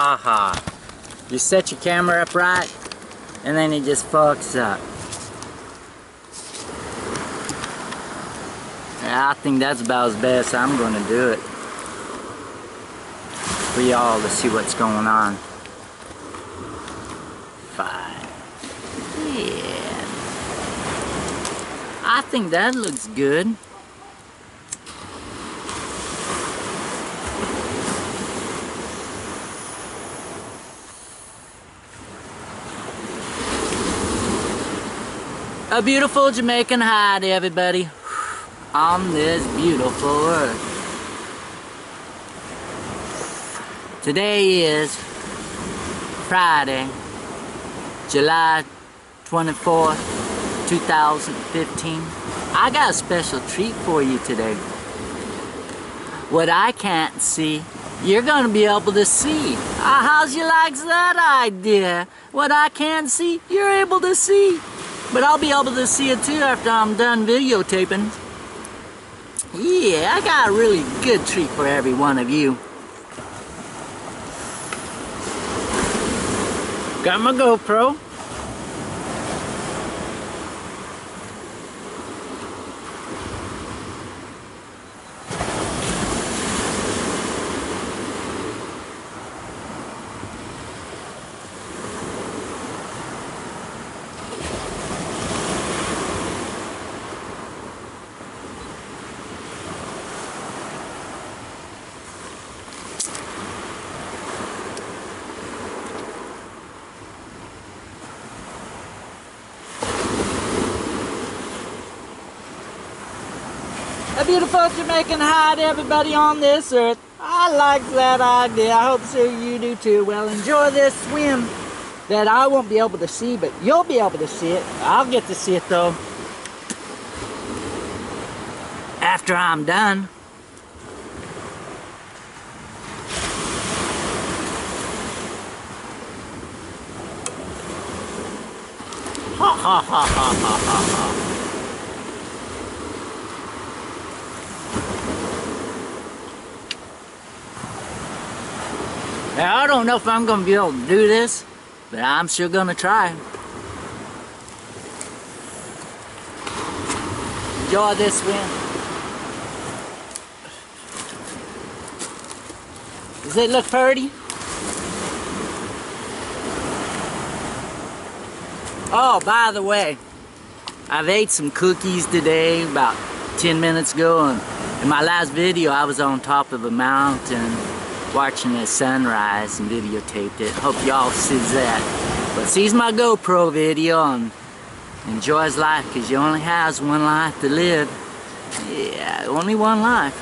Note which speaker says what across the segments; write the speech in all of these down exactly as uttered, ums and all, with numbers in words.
Speaker 1: ha ha. You set your camera up right, and then it just fucks up. Yeah, I think that's about as best I'm gonna do it. For y'all to see what's going on. Fine. Yeah. I think that looks good. A beautiful Jamaican hide, everybody, on this beautiful earth. Today is Friday, July twenty-fourth, two thousand fifteen. I got a special treat for you today. What I can't see, you're going to be able to see. Uh, how's you like that idea? What I can't see, you're able to see. But I'll be able to see it too after I'm done videotaping. Yeah, I got a really good treat for every one of you. Got my GoPro. A beautiful Jamaican hide, everybody on this earth. I like that idea. I hope so you do too. Well, enjoy this swim that I won't be able to see, but you'll be able to see it. I'll get to see it though after I'm done. Ha ha ha ha ha ha ha. Now, I don't know if I'm going to be able to do this, but I'm sure going to try. Enjoy this swim. Does it look pretty? Oh, by the way, I've ate some cookies today about ten minutes ago, and in my last video I was on top of a mountain watching the sunrise and videotaped it. Hope y'all sees that. But sees my GoPro video and enjoys life, because you only has one life to live. Yeah, only one life.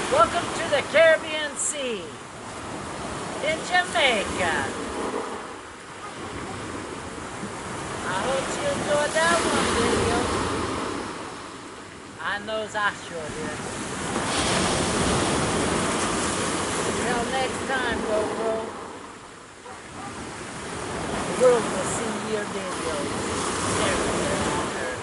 Speaker 1: Welcome to the Caribbean Sea in Jamaica. I hope you enjoyed that one video. I knows I sure did. Until next time, GoPro, the world will see your videos everywhere on Earth.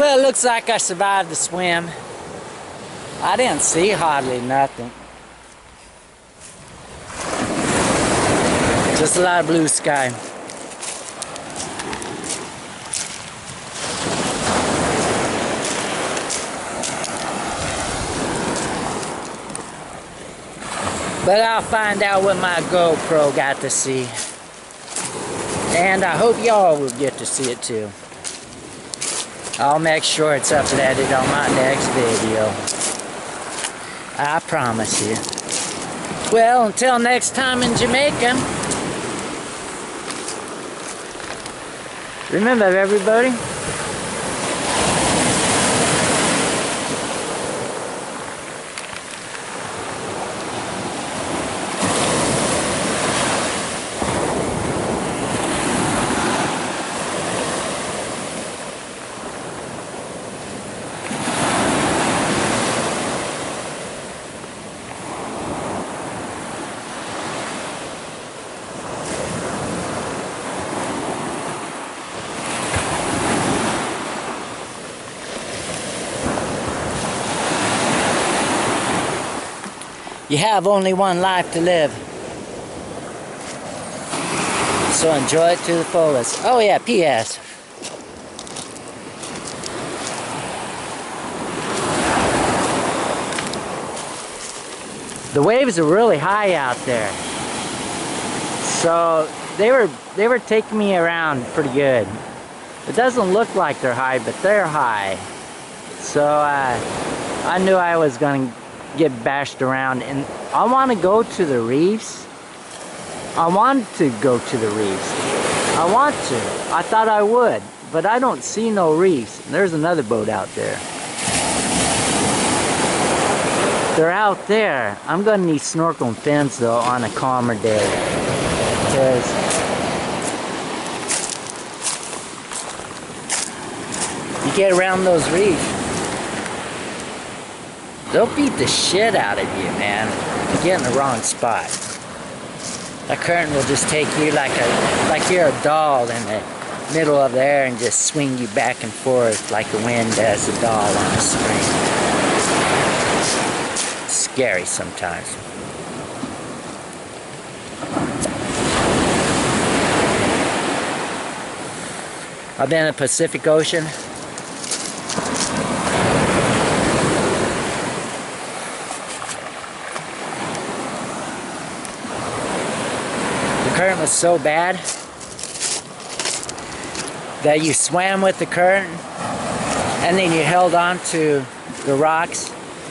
Speaker 1: Well, it looks like I survived the swim. I didn't see hardly nothing. Just a lot of blue sky. But I'll find out what my GoPro got to see. And I hope y'all will get to see it too. I'll make sure it's uploaded on my next video. I promise you. Well, until next time in Jamaica. Remember, everybody. You have only one life to live. So enjoy it to the fullest. Oh yeah, P S The waves are really high out there. So they were they were taking me around pretty good. It doesn't look like they're high, but they're high. So uh, I knew I was going to get bashed around, and I want to go to the reefs. I want to go to the reefs. I want to. I thought I would, but I don't see no reefs. There's another boat out there. They're out there. I'm going to need snorkel and fins though on a calmer day, because you get around those reefs, they'll beat the shit out of you, man. You get in the wrong spot. That current will just take you like a like you're a doll in the middle of the air and just swing you back and forth like the wind does a doll on a string. It's scary sometimes. I've been in the Pacific Ocean. The current was so bad that you swam with the current and then you held on to the rocks,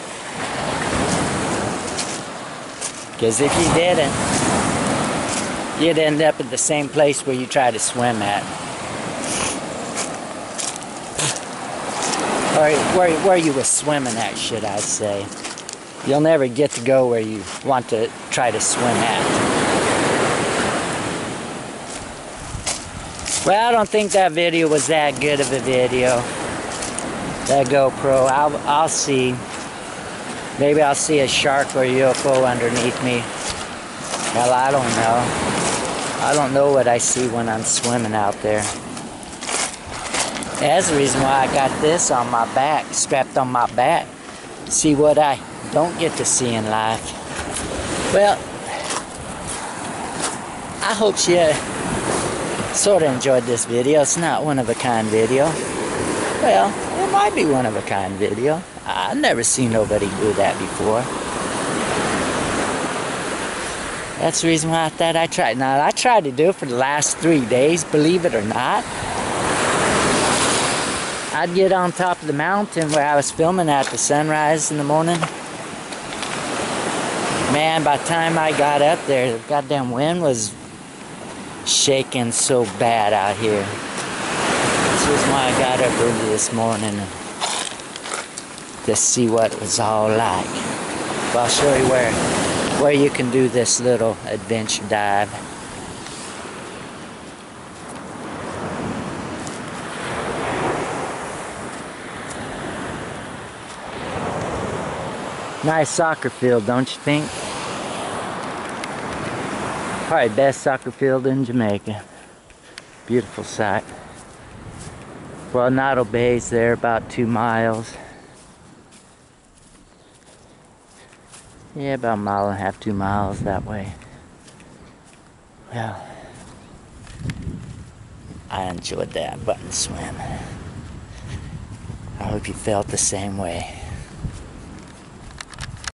Speaker 1: because if you didn't, you'd end up at the same place where you tried to swim at, or where, where you were swimming at, should I say. You'll never get to go where you want to try to swim at. Well, I don't think that video was that good of a video. That GoPro. I'll, I'll see. Maybe I'll see a shark or a U F O underneath me. Well, I don't know. I don't know what I see when I'm swimming out there. That's the reason why I got this on my back, strapped on my back. See what I don't get to see in life. Well, I hope you sort of enjoyed this video. It's not one of a kind video. Well, it might be one of a kind video. I've never seen nobody do that before. That's the reason why I thought I tried. Now, I tried to do it for the last three days, believe it or not. I'd get on top of the mountain where I was filming at the sunrise in the morning. Man, by the time I got up there, the goddamn wind was shaking so bad out here. This is why I got up early this morning to see what it was all like. But I'll show you where where you can do this little adventure dive. Nice soccer field, don't you think? Probably best soccer field in Jamaica. Beautiful sight. Well, Noddle Bay's there about two miles. Yeah, about a mile and a half, two miles that way. Well, I enjoyed that button swim. I hope you felt the same way.